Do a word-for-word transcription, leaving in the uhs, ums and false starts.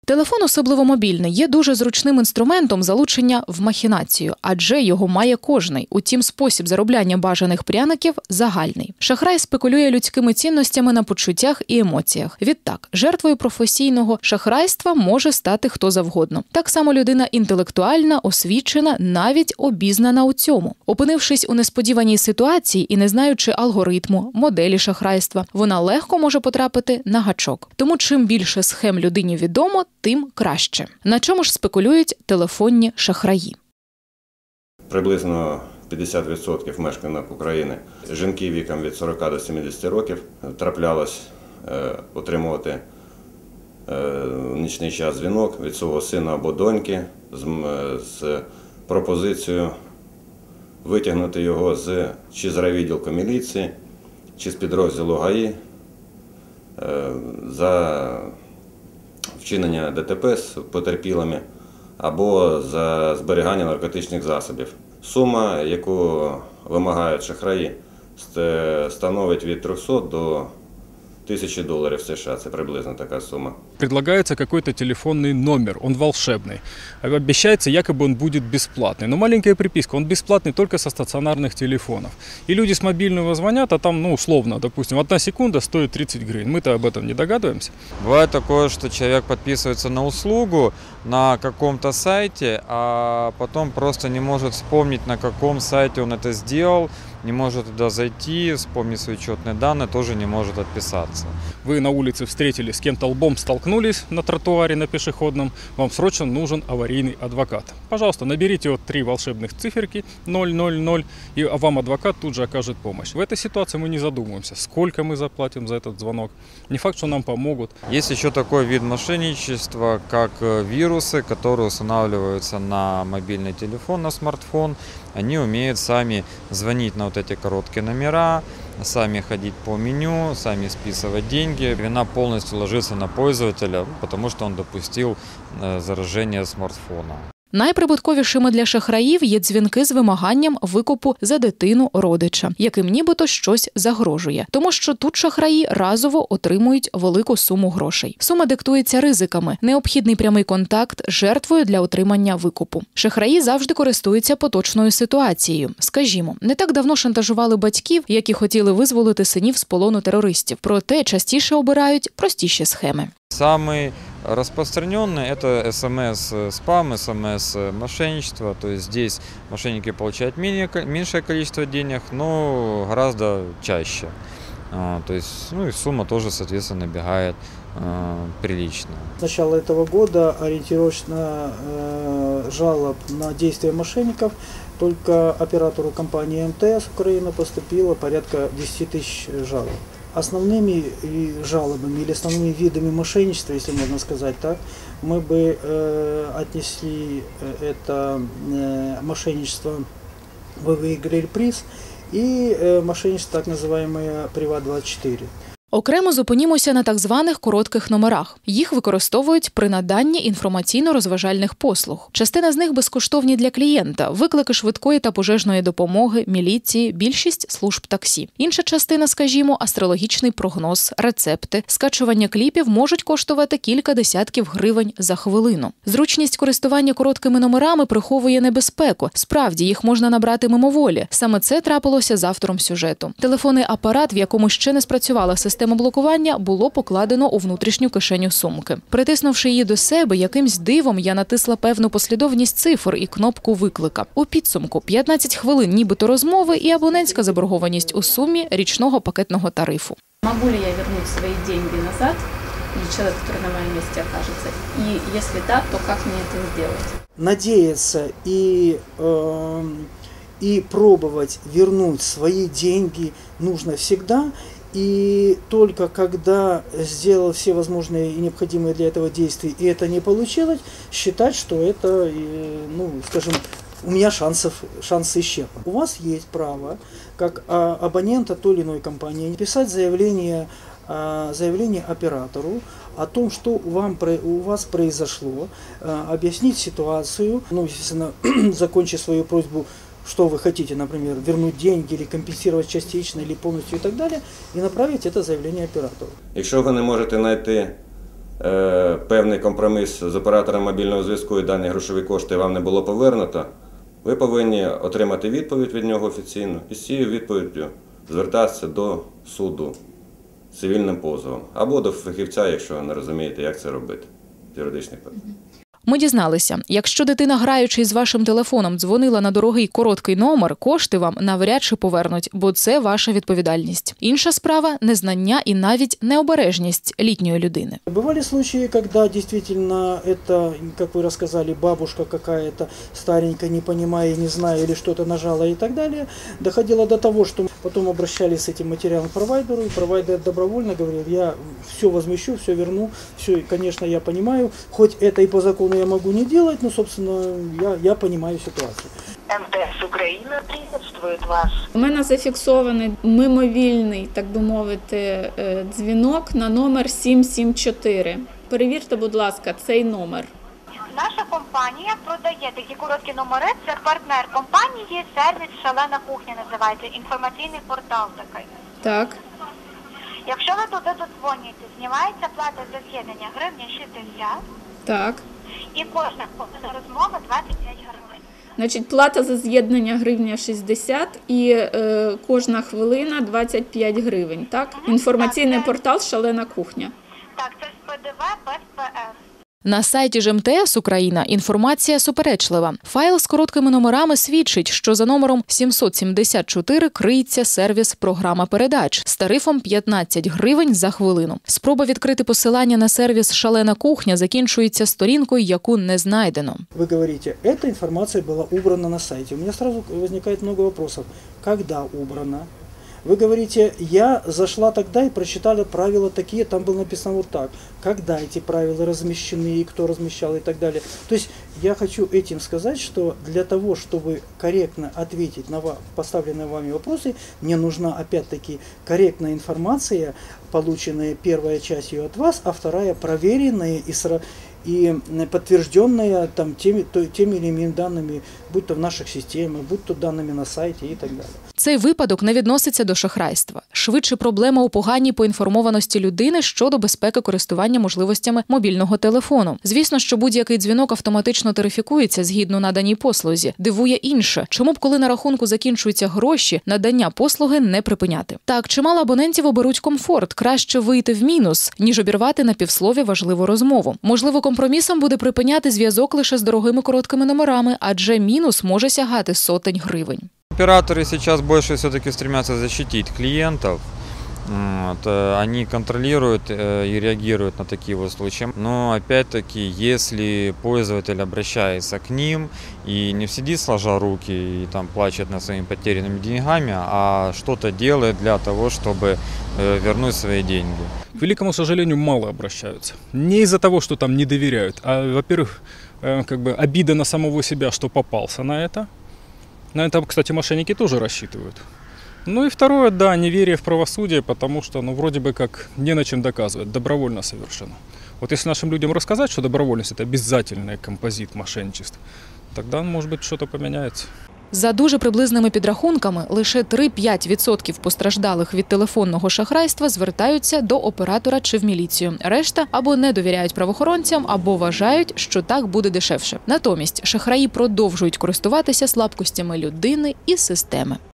Телефон, особливо мобільний, є дуже зручним інструментом залучення в махінацію, адже його має кожний. Утім, спосіб заробляння бажаних пряників загальний. Шахрай спекулює людськими цінностями на почуттях і емоціях. Відтак, жертвою професійного шахрайства може стати хто завгодно. Так само людина інтелектуальна, освічена, навіть обізнана у цьому. Опинившись у несподіваній ситуації і не знаючи алгоритму, моделі шахрайства, вона легко може потрапити на гачок. Тому чим більше схем людині відомо, тим краще. На чому ж спекулюють телефонні шахраї? Приблизно п'ятдесят відсотків мешканок України, жінки віком від сорока до сімдесяти років, траплялось е, отримувати е, в нічний час дзвінок від свого сина або доньки з, з пропозицією витягнути його з, чи з райвідділку міліції, чи з підрозділу ГАІ е, за вчинення ДТП з потерпілими або за зберігання наркотичних засобів. Сума, яку вимагають шахраї, становить від трьохсот до тисячі доларів США. Це приблизно така сума. Предлагается какой-то телефонный номер, он волшебный. Обещается, якобы он будет бесплатный. Но маленькая приписка, он бесплатный только со стационарных телефонов. И люди с мобильного звонят, а там, ну, условно, допустим, одна секунда стоит тридцать гривен. Мы-то об этом не догадываемся. Бывает такое, что человек подписывается на услугу на каком-то сайте, а потом просто не может вспомнить, на каком сайте он это сделал, не может туда зайти, вспомнить свои учетные данные, тоже не может отписаться. Вы на улице встретились с кем-то лбом, столкнулись на тротуаре, на пешеходном, вам срочно нужен аварийный адвокат. Пожалуйста, наберите вот три волшебных циферки ноль ноль ноль, и вам адвокат тут же окажет помощь. В этой ситуации мы не задумываемся, сколько мы заплатим за этот звонок. Не факт, что нам помогут. Есть еще такой вид мошенничества, как вирусы, которые устанавливаются на мобильный телефон, на смартфон. Они умеют сами звонить на вот эти короткие номера, сами ходить по меню, сами списывать деньги. Вина полностью ложится на пользователя, потому что он допустил заражение смартфона. Найприбутковішими для шахраїв є дзвінки з вимаганням викупу за дитину родича, яким нібито щось загрожує. Тому що тут шахраї разово отримують велику суму грошей. Сума диктується ризиками, необхідний прямий контакт жертвою для отримання викупу. Шахраї завжди користуються поточною ситуацією. Скажімо, не так давно шантажували батьків, які хотіли визволити синів з полону терористів. Проте частіше обирають простіші схеми. Самый распространенный – это СМС-спам, СМС-мошенничество. То есть здесь мошенники получают меньшее количество денег, но гораздо чаще. То есть, ну и сумма тоже, соответственно, набегает э, прилично. С начала этого года ориентировочно э, жалоб на действия мошенников только оператору компании эм тэ эс Украина поступило порядка десяти тысяч жалоб. Основными жалобами или основными видами мошенничества, если можно сказать так, мы бы э, отнесли это э, мошенничество «Вы выиграли приз» и э, мошенничество так называемое «Приват двадцать четыре». Окремо зупинімося на так званих коротких номерах. Їх використовують при наданні інформаційно-розважальних послуг. Частина з них безкоштовні для клієнта – виклики швидкої та пожежної допомоги, міліції, більшість служб таксі. Інша частина, скажімо, астрологічний прогноз, рецепти, скачування кліпів можуть коштувати кілька десятків гривень за хвилину. Зручність користування короткими номерами приховує небезпеку. Справді, їх можна набрати мимоволі. Саме це трапилося з автором сюжету. Телефонний апарат, в якому ще не спрацювала система Систему блокування було покладено у внутрішню кишеню сумки. Притиснувши її до себе, якимсь дивом я натисла певну послідовність цифр і кнопку виклика. У підсумку п'ятнадцять хвилин нібито розмови і абонентська заборгованість у сумі річного пакетного тарифу. Могу ли я вернуть свои деньги назад, или человек, который на моем месте окажется? И если да, то как мне это сделать? Надеяться и, э, и пробовать вернуть свои деньги нужно всегда. И только когда сделал все возможные и необходимые для этого действия, и это не получилось, считать, что это, ну, скажем, у меня шансов, шансы исчерпаны. У вас есть право, как абонента той или иной компании, написать заявление, заявление оператору о том, что вам, у вас произошло, объяснить ситуацию, ну, естественно, закончить свою просьбу, что вы хотите, например, вернуть деньги или компенсировать частично или полностью и так далее, и направить это заявление оператору. Якщо ви не можете знайти е, певний компроміс з оператором мобільного зв'язку і дані грошові кошти вам не було повернуто, ви повинні отримати відповідь від нього офіційно і з цією відповіддю звертатися до суду цивільним позовом або до фахівця, якщо не розумієте, як це робити з юридичних питань. Ми дізналися, якщо дитина, граючи з вашим телефоном, дзвонила на дорогий короткий номер, кошти вам навряд чи повернуть, бо це ваша відповідальність. Інша справа – незнання і навіть необережність літньої людини. Бывали случаи, когда действительно это, как вы рассказали, бабушка какая-то старенькая, не понимая, не зная, или что-то нажала и так далее, доходило до того, что потом обращались с этим материалом к провайдеру, и провайдер добровольно говорил: я все возмещу, все верну, все, конечно, я понимаю, хоть это и по закону я могу не делать, но, собственно, я, я понимаю ситуацию. эм тэ эс Украина приветствует вас. У мене зафіксований мимовільний, так би мовити, дзвінок на номер сім сім чотири. Перевірте, будь ласка, цей номер. Наша компанія продає такі короткі номери. Це партнер компанії, сервіс «Шалена кухня» називається, інформаційний портал такий. Так. Якщо ви туди додзвонюєте, знімається плата за з'єднання гривня шістдесят, Так. і кожна хвилина розмови двадцять п'ять гривень. Значить, плата за з'єднання гривня шістдесят і е, кожна хвилина двадцять п'ять гривень, так? Інформаційний Так, це- портал «Шалена кухня». Так, це з пе де ве без пе еф. На сайті ж ем те ес Україна інформація суперечлива. Файл з короткими номерами свідчить, що за номером сімсот сімдесят чотири криється сервіс «Програма передач» з тарифом п'ятнадцять гривень за хвилину. Спроба відкрити посилання на сервіс «Шалена кухня» закінчується сторінкою, яку не знайдено. Вы говорите, эта информация была убрана на сайте. У меня сразу возникает много вопросов. Когда убрана? Вы говорите, я зашла тогда и прочитала правила такие, там было написано вот так. Когда эти правила размещены, и кто размещал и так далее. То есть я хочу этим сказать, что для того, чтобы корректно ответить на поставленные вами вопросы, мне нужна опять-таки корректная информация, полученная первая часть ее от вас, а вторая проверенная и сра... и подтвержденная там, теми, то, теми или иными данными, будь то в наших системах, будь то данными на сайті і так далі. Цей випадок не відноситься до шахрайства. Швидше проблема у поганій поінформованості людини щодо безпеки користування можливостями мобільного телефону. Звісно, що будь-який дзвінок автоматично тарифікується згідно наданій послузі. Дивує інше, чому б, коли на рахунку закінчуються гроші, надання послуги не припиняти. Так, чимало абонентів оберуть комфорт, краще вийти в мінус, ніж обірвати на півслові важливу розмову. Можливо, компромісом буде припиняти зв'язок лише з дорогими короткими номерами, адже мінус може сягати сотень гривень. Операторы сейчас больше все-таки стремятся защитить клиентов. Вот, они контролируют и реагируют на такие вот случаи. Но опять-таки, если пользователь обращается к ним и не сидит сложа руки и там плачет над своими потерянными деньгами, а что-то делает для того, чтобы вернуть свои деньги. К великому сожалению, мало обращаются. Не из-за того, что там не доверяют, а, во-первых, как бы обида на самого себя, что попался на это. На это, кстати, мошенники тоже рассчитывают. Ну и второе, да, неверие в правосудие, потому что, ну, вроде бы как не на чем доказывать, добровольно совершенно. Вот если нашим людям рассказать, что добровольность – это обязательный композит мошенничеств, тогда, может быть, что-то поменяется. За дуже приблизними підрахунками, лише три-п'ять відсотків постраждалих від телефонного шахрайства звертаються до оператора чи в міліцію. Решта або не довіряють правоохоронцям, або вважають, що так буде дешевше. Натомість шахраї продовжують користуватися слабкостями людини і системи.